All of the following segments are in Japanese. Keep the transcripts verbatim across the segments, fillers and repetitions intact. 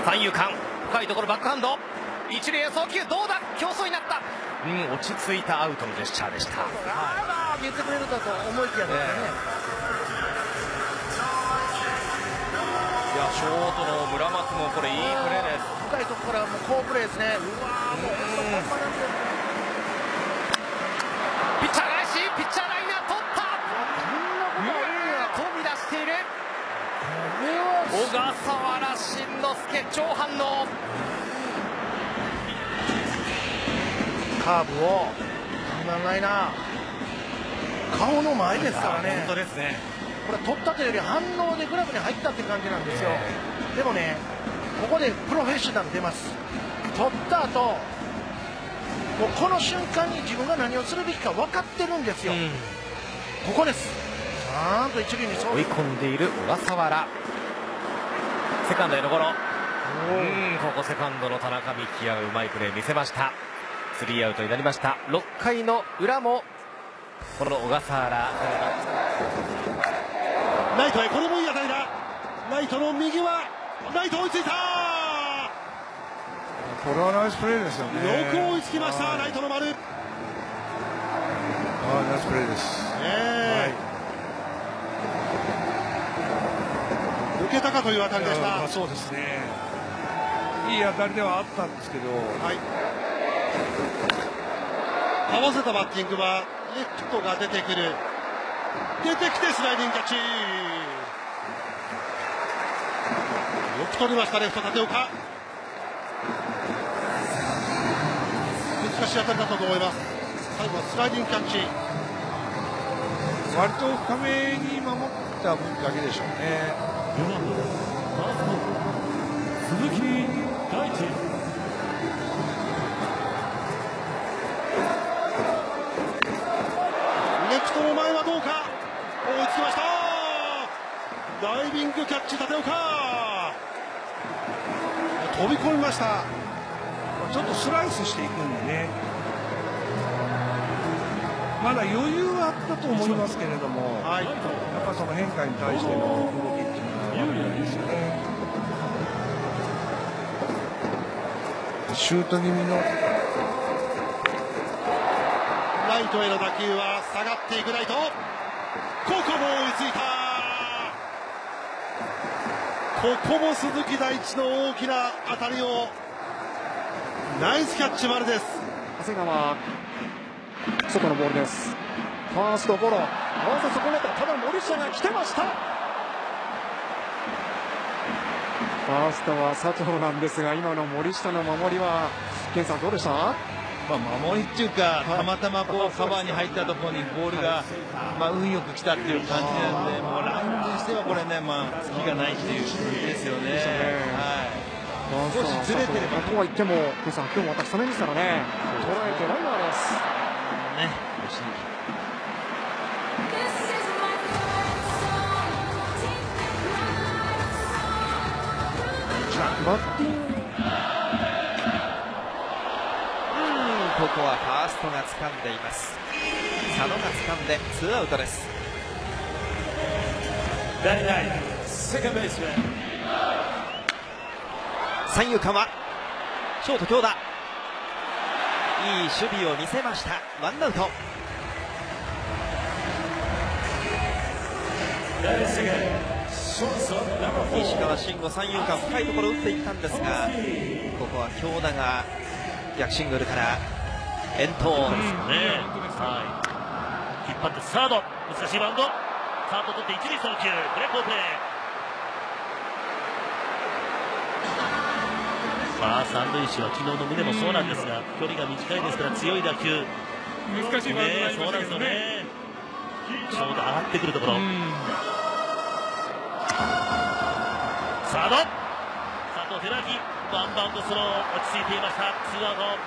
三遊間深いところバックハンド一塁へ送球どうだ競争になった、うん、落ち着いたアウトのジェスチャーでした。 ああ言ってくれるかと思いきやですね、 いやショートの村松もこれいいプレーです。 深いところからもう好プレーですね。うわーもうピッチャー返しピッチャーライナー取った飛び出している小笠原慎之介超反応。 カーブを今ライナー顔の前ですからね。 本当ですね。 これ取ったというより反応でグラブに入ったって感じなんですよ。でもねここでプロフェッショナル出ます。取った後もうこの瞬間に自分が何をするべきか分かってるんですよ、うん、ここです。ちゃんと一塁に追い込んでいる小笠原、セカンドへのゴロ、うんここセカンドの田中幹也がうまいプレー見せました。スリーアウトになりました。ろっかいの裏もこの小笠原ライトへ、これもいい当たりだ。ライトの右はライト追いついた。 これはナイスプレーですよね。 よく追いつきました、ライトの丸。ああナイスプレーです、 ね、はい、抜けたかという当たりでした。 まあ、そうですね、いい当たりではあったんですけど、 はい、合わせたバッティングはレフトが出てくる、出てきてスライディングキャッチ、よく取りましたレフト立岡。難しい当たりだったと思います。最後はスライディングキャッチ、 割と深めに守った分だけでしょうね。 よんばんのファースト鈴木大地。 レフトの前はどうか、追いつきました。ダイビングキャッチ立岡、飛び込みました。 ちょっとスライスしていくんでね、まだ余裕はあったと思いますけれども、はい、やっぱその変化に対しての動きっていうのは悪くないですよね。シュート気味のライトへの打球は下がっていくライト、ここも追いついた。ここも鈴木大地の大きな当たりをナイスキャッチ丸です。 長谷川外のボールです。ファーストゴロ、合わせ損ねた。ただ森下が来てました。ファーストは佐藤なんですが、今の森下の守りは健さんどうでした？ まあ、守りっていうか、たまたまこうカバーに入ったところにボールが、まあ、運よく来たっていう感じなんで、もうランとしてはこれね、まあ、隙がないっていう感じですよね。はい、少しずれてればとは言っても、健さん今日またスタメンですからね、捉えてランナーです。 ね、惜しい。 バッティング、 ここはファーストが掴んでいます。佐野が掴んでツーアウトです。三遊間はショート京田、いい守備を見せました。ワンアウト。石川慎吾、三遊間深いところ打っていったんですが、ここは京田が逆シングルから遠投、うん、 ね、はい、引っ張ってサード、難しいバウンド、サード取って一塁送球、プレー好プレー。さあ三塁手は昨日の宗もそうなんですが、距離が短いですから強い打球、 難しいバウンドになりましたけどね。 そうなんですよね。ちょうど上がってくるところ、サード佐藤輝明、ワンバウンドスロー、落ち着いていました。ツーアウト。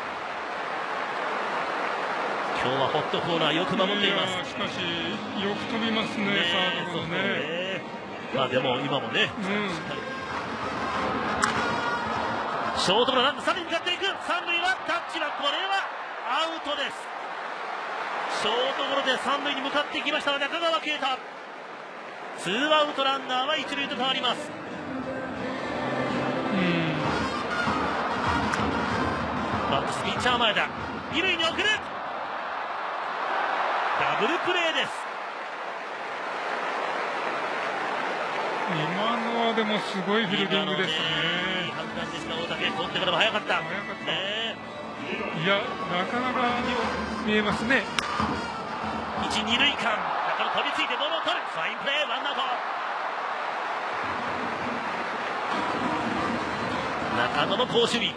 今日はホットコーナーよく守っています。 しかしよく飛びますね、ね、サードもね。 まあでも今もね、うん、しっかりショートのランナー三塁に向かっていく。三塁はタッチはこれはアウトです。ショートゴロで三塁に向かっていきました中川圭太。ツーアウトランナーは一塁と変わります。 うんバックスピッチャー前だ。二塁に送る。ダブルプレーです。 今のはでもすごいフィールディングですね。 いい判断でした大竹。取ってからも早かった。 早かった。 ね、 いや、なかなか見えますね。 一二塁間、だから飛びついてボールを取る。ファインプレー、ワンアウト。中野の好守備。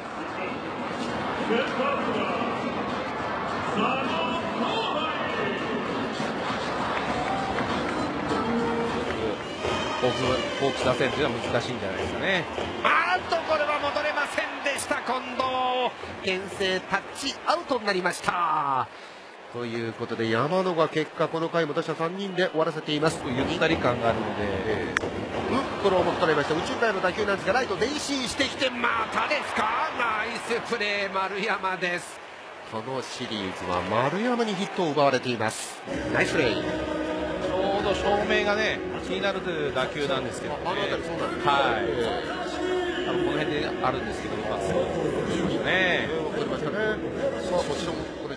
ホークス打線というのは難しいんじゃないですかね。あーっとこれは戻れませんでした。近藤牽制タッチアウトになりました。 ということで山野が結果この回も打者さんにんで終わらせています。 ゆったり感があるので、 えー、うんこの重く取れました。右中間の打球なんですがライト前進してきてまたですか。ナイスプレー丸山です。 このシリーズは丸山にヒットを奪われています。ナイスプレー。 ちょうど照明がね気になるという打球なんですけど、ね、 あの辺りそうなんですね。 はい、あのこの辺であるんですけど、今すぐ取りましたね。 取りましたね。さあもちろん